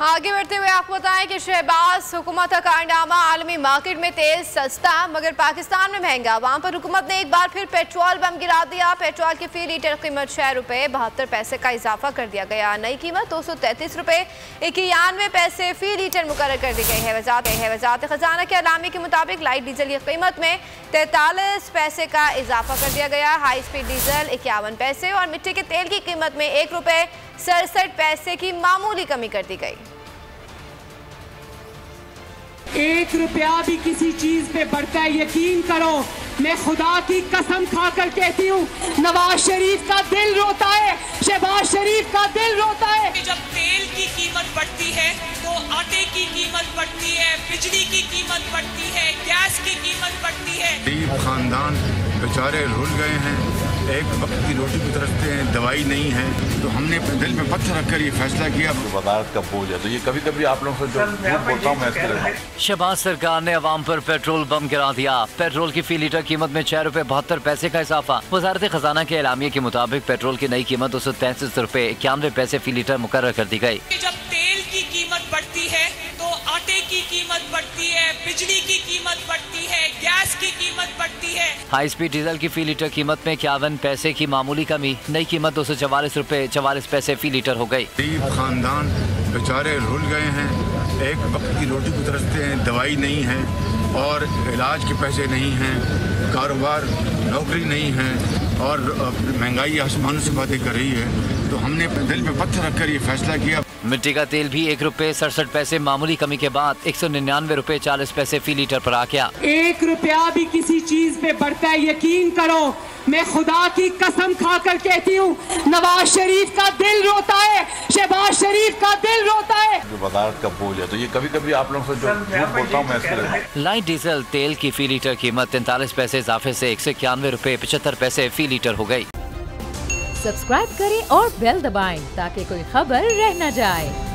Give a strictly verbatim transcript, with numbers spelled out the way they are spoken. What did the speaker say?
आगे बढ़ते हुए आपको बताएं कि शहबाज हुकूमत का कारनामा, आलमी मार्केट में तेल सस्ता मगर पाकिस्तान में महंगा। वहां पर हुकूमत ने एक बार फिर पेट्रोल बम गिरा दिया। पेट्रोल की फी लीटर कीमत छह रुपए बहत्तर पैसे का इजाफा कर दिया गया। नई कीमत दो सौ तैंतीस रुपए इक्यानवे पैसे फी लीटर मुकर्रर कर दी गई है। वजारत है वजारत खजाना के अलामी के मुताबिक लाइट डीजल की कीमत में तैंतालीस पैसे का इजाफा कर दिया गया। हाई स्पीड डीजल इक्यावन पैसे और मिट्टी के तेल की कीमत में एक रुपए सड़सठ पैसे की मामूली कमी कर दी गई। एक रुपया भी किसी चीज पे बढ़ता है, यकीन करो मैं खुदा की कसम खाकर कहती हूँ, नवाज शरीफ का दिल रोता है, शहबाज शरीफ का दिल रोता है। जब तेल की कीमत बढ़ती है तो आटे की कीमत बढ़ती है, बिजली की कीमत बढ़ती है, गैस की कीमत बढ़ती है। गरीब खानदान बेचारे रुल गए हैं, एक वक्त की रोटी भी तरसते हैं, दवाई नहीं है, तो हमने दिल में पत्थर रखकर ये फैसला किया। वजारत का बोझ है तो ये कभी कभी आप लोगों से जो झूठ बोलता हूँ मैं इसके लिए। शहबाज सरकार ने अवाम पर पेट्रोल बम गिरा दिया। पेट्रोल की फी लीटर कीमत में छह रुपए बहत्तर पैसे का इजाफा। वजारत खजाना के एलामिये के मुताबिक पेट्रोल की नई कीमत दो सौ तैंतीस रुपए इक्यानवे पैसे फी लीटर मुकर्रर कर दी गई। जब तेल की कीमत बढ़ती है तो आटे की कीमत बढ़ती है, बिजली की कीमत बढ़ती है, गैस की कीमत बढ़ती है। हाई स्पीड डीजल की फी लीटर कीमत में इक्यावन पैसे की मामूली कमी। नई कीमत दो सौ चवालीस रुपए चवालीस पैसे फी लीटर हो गई। गरीब खानदान बेचारे रुल गए हैं, एक वक्त की रोटी भी तरसते हैं, दवाई नहीं है और इलाज के पैसे नहीं हैं, कारोबार नौकरी नहीं है और महंगाई आसमानों से बातें कर रही है, तो हमने दिल में पत्थर रखकर ये फैसला किया। मिट्टी का तेल भी एक रुपए सड़सठ पैसे मामूली कमी के बाद एक सौ निन्यानवे रुपए चालीस पैसे फी लीटर पर आ गया। एक रुपया भी किसी चीज पे बढ़ता है, यकीन करो मैं खुदा की कसम खाकर कहती हूँ, नवाज शरीफ का दिल रोता है, शहबाज शरीफ का दिल रोता है। जो वजारत का बोझ है तो ये कभी कभी आप लोगों से जो झूठ बोलता हूँ मैं इसके लिए। लाइट डीजल तेल की फी लीटर कीमत तैंतालीस पैसे इजाफे से एक सौ इक्यानवे रुपए पचहत्तर पैसे फी लीटर हो गई। सब्सक्राइब करें और बेल दबाएं ताकि कोई खबर रह न जाए।